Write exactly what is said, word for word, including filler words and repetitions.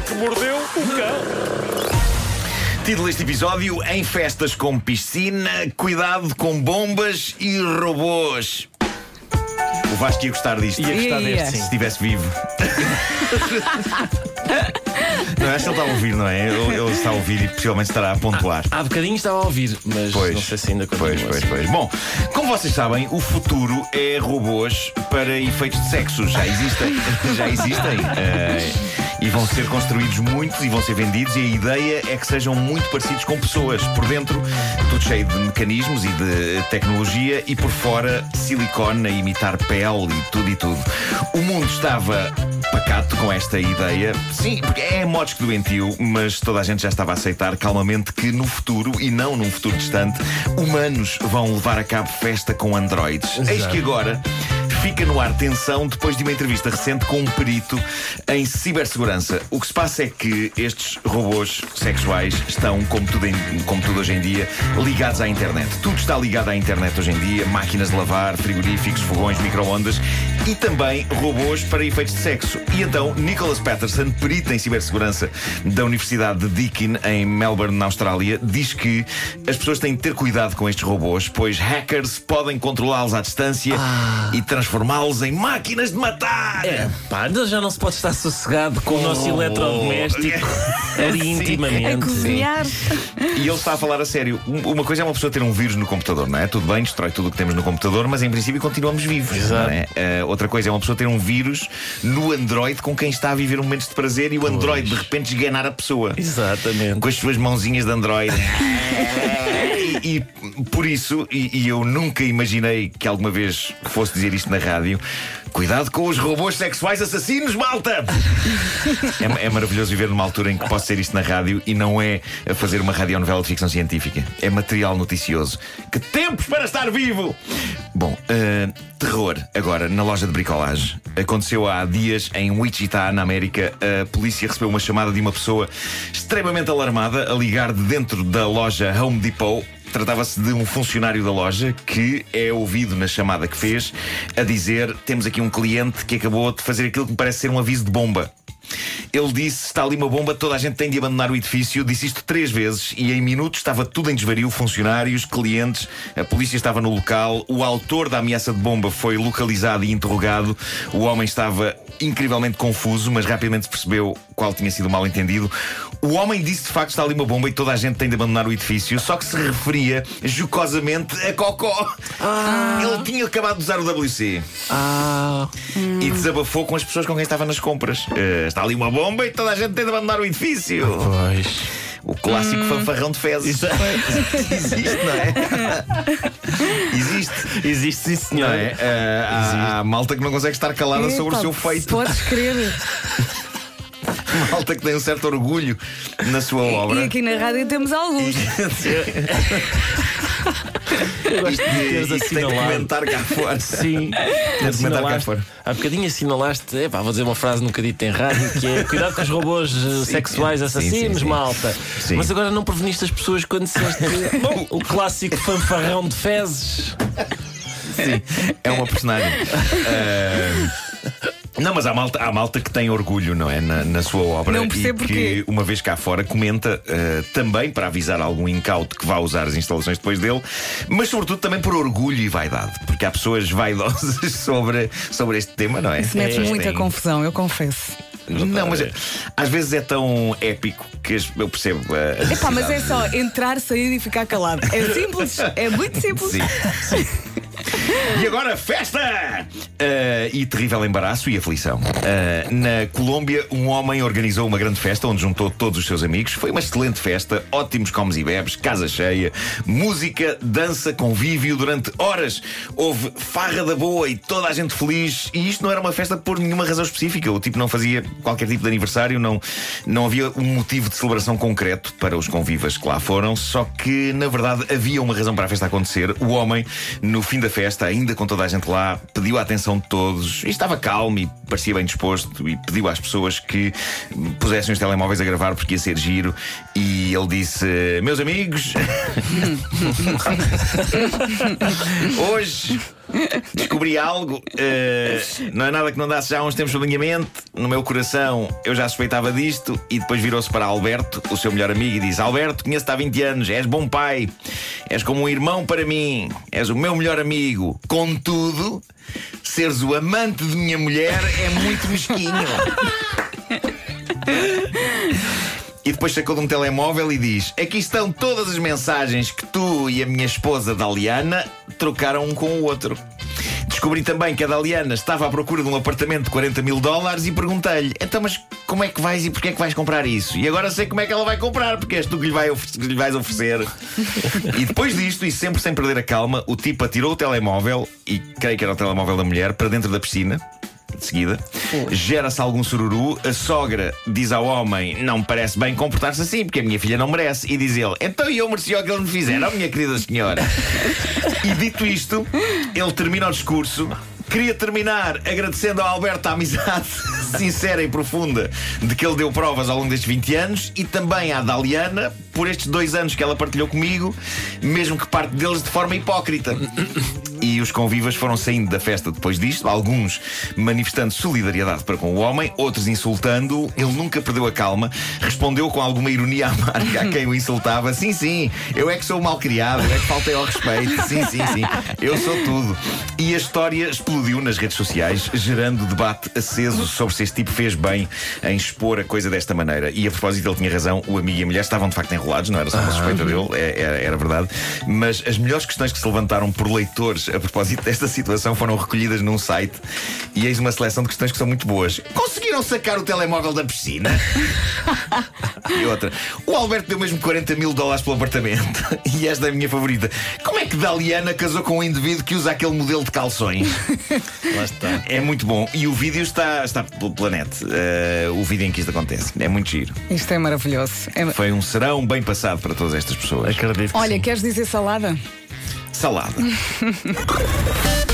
que mordeu o cão. Título deste episódio: em festas com piscina, cuidado com bombas e robôs. O Vasco ia gostar disto. Ia gostar Ia. deste, sim. Se estivesse vivo. Não, acho que ele está a ouvir, não é? Ele, ele está a ouvir e possivelmente estará a pontuar. Há bocadinho estava a ouvir, mas Pois, não sei se ainda continua. pois, pois, assim. pois. Bom, como vocês sabem, o futuro é robôs para efeitos de sexo. Já existem. Já existem. Eh, e vão ser construídos muitos e vão ser vendidos. E a ideia é que sejam muito parecidos com pessoas. Por dentro, tudo cheio de mecanismos e de tecnologia. E por fora, silicone a imitar pele e tudo e tudo. O mundo estava pacato com esta ideia. Sim, porque é modos que doentio, mas toda a gente já estava a aceitar calmamente que no futuro, e não num futuro distante, humanos vão levar a cabo festa com androides. Exato. Eis que agora fica no ar tensão depois de uma entrevista recente com um perito em cibersegurança. O que se passa é que estes robôs sexuais estão, como tudo, em, como tudo hoje em dia, ligados à internet. Tudo está ligado à internet hoje em dia. Máquinas de lavar, frigoríficos, fogões, micro-ondas e também robôs para efeitos de sexo. E então, Nicholas Patterson, perito em cibersegurança da Universidade de Deakin, em Melbourne, na Austrália, diz que as pessoas têm de ter cuidado com estes robôs, pois hackers podem controlá-los à distância Ah. e transformá-los em máquinas de matar. É, pá, já não se pode estar sossegado com o nosso Oh. eletrodoméstico ali Sim. A intimamente. cozinhar. E ele está a falar a sério. Um- Uma coisa é uma pessoa ter um vírus no computador, não é? Tudo bem, destrói tudo o que temos no computador, mas em princípio continuamos vivos. Exato. Não é? Uh, outra coisa é uma pessoa ter um vírus no Android com quem está a viver momentos de prazer e o Android de repente esganar a pessoa. Exatamente. Com as suas mãozinhas de Android. E, e por isso, e, e eu nunca imaginei que alguma vez fosse dizer isto na rádio: cuidado com os robôs sexuais assassinos, malta! É, é maravilhoso viver numa altura em que posso dizer isto na rádio e não é a fazer uma radionovela de ficção científica. É material noticioso. Que tempos para estar vivo! Bom, uh, terror agora na loja de bricolagem. Aconteceu há dias em Wichita, na América. A polícia recebeu uma chamada de uma pessoa extremamente alarmada a ligar de dentro da loja Home Depot. Tratava-se de um funcionário da loja que é ouvido na chamada que fez a dizer: temos aqui um cliente que acabou de fazer aquilo que me parece ser um aviso de bomba. Ele disse: está ali uma bomba, toda a gente tem de abandonar o edifício. Disse isto três vezes e em minutos estava tudo em desvario. Funcionários, clientes, a polícia estava no local. O autor da ameaça de bomba foi localizado e interrogado. O homem estava incrivelmente confuso, mas rapidamente percebeu qual tinha sido o mal-entendido. O homem disse de facto: está ali uma bomba e toda a gente tem de abandonar o edifício. Só que se referia jocosamente a cocó. Ah. Ele tinha acabado de usar o W C Ah, e desabafou com as pessoas com quem estava nas compras. Eh, está ali uma bomba e toda a gente tem de abandonar o edifício. pois. O clássico fanfarrão de fezes. Existe, não é? Existe. Existe, sim, senhor. Não é? Eh, há, há malta que não consegue estar calada Epa, sobre o seu feito. Podes crer. Malta que tem um certo orgulho na sua obra. E aqui na rádio temos alguns. Eu gosto de teres Isto tem de assinalado. comentar cá fora. Sim, Tem de comentar cá assinalaste. fora. Há bocadinho assinalaste, epá, vou dizer uma frase nunca dita em rádio, que é: cuidado com os robôs eh, sexuais sim, assassinos, sim, sim. malta. Sim. Mas agora não preveniste as pessoas quando disseste bom, o clássico fanfarrão de fezes. Sim, é uma personagem. Ah, Não, mas há malta, há malta que tem orgulho, não é? Na, na sua obra. Não e percebo que, porquê. uma vez cá fora, comenta uh, também para avisar algum incauto que vá usar as instalações depois dele, mas sobretudo também por orgulho e vaidade, porque há pessoas vaidosas sobre, sobre este tema, não é? Isso mete Pessoas muita têm- confusão, eu confesso. Não, mas é- às vezes é tão épico que as- eu percebo. Uh, Epá, mas é só entrar, sair e ficar calado. É simples, é muito simples. Sim, sim. E agora, festa! Uh, e terrível embaraço e aflição. Uh, na Colômbia, um homem organizou uma grande festa onde juntou todos os seus amigos. Foi uma excelente festa, ótimos comes e bebes, casa cheia, música, dança, convívio durante horas. Houve farra da boa e toda a gente feliz. E isto não era uma festa por nenhuma razão específica. O tipo não fazia qualquer tipo de aniversário, não, não havia um motivo de celebração concreto para os convivas que lá foram. Só que, na verdade, havia uma razão para a festa acontecer. O homem, no fim da festa, ainda com toda a gente lá, pediu a atenção de todos e estava calmo e parecia bem disposto e pediu às pessoas que pusessem os telemóveis a gravar porque ia ser giro. E ele disse: meus amigos, hoje descobri algo, uh, não é nada que não dasse já há uns tempos na minha mente. No meu coração eu já suspeitava disto. E depois virou-se para Alberto, o seu melhor amigo, e disse: Alberto, conheço-te há vinte anos, és bom pai, és como um irmão para mim, és o meu melhor amigo. Contudo, seres o amante de minha mulher é muito mesquinho. E depois sacou de um telemóvel e diz: aqui estão todas as mensagens que tu e a minha esposa Daliana trocaram um com o outro. Descobri também que a Daliana estava à procura de um apartamento de quarenta mil dólares e perguntei-lhe: então, mas como é que vais e porquê é que vais comprar isso? E agora sei como é que ela vai comprar, porque és tu que lhe, vai ofe- que lhe vais oferecer. E depois disto, e sempre sem perder a calma, o tipo atirou o telemóvel, e creio que era o telemóvel da mulher, para dentro da piscina. De seguida, gera-se algum sururu. A sogra diz ao homem: não me parece bem comportar-se assim, porque a minha filha não merece. E diz ele: então eu mereci o que eles me fizeram, minha querida senhora. E dito isto, ele termina o discurso. Queria terminar agradecendo ao Alberto a amizade sincera e profunda de que ele deu provas ao longo destes vinte anos, e também à Daliana por estes dois anos que ela partilhou comigo, mesmo que parte deles de forma hipócrita. E os convivas foram saindo da festa depois disto, alguns manifestando solidariedade para com o homem, outros insultando-o. Ele nunca perdeu a calma, respondeu com alguma ironia amarga a quem o insultava: sim, sim, eu é que sou mal criado, eu é que faltei ao respeito, sim, sim, sim, eu sou tudo. E a história explodiu nas redes sociais, gerando debate aceso sobre se este tipo fez bem em expor a coisa desta maneira. E a propósito, ele tinha razão, o amigo e a mulher estavam de facto enrolados, não era só uma suspeita dele, era, era verdade. Mas as melhores questões que se levantaram por leitores a propósito desta situação foram recolhidas num site, e eis uma seleção de questões que são muito boas. Conseguiram sacar o telemóvel da piscina? E outra: o Alberto deu mesmo quarenta mil dólares pelo apartamento. E esta é a minha favorita: como é que Daliana casou com um indivíduo que usa aquele modelo de calções? Lá está. É muito bom. E o vídeo está, está pelo planeta. Uh, o vídeo em que isto acontece. É muito giro. Isto é maravilhoso. É... Foi um serão bem passado para todas estas pessoas. Acredito que Olha, sim. queres dizer salada? Salada.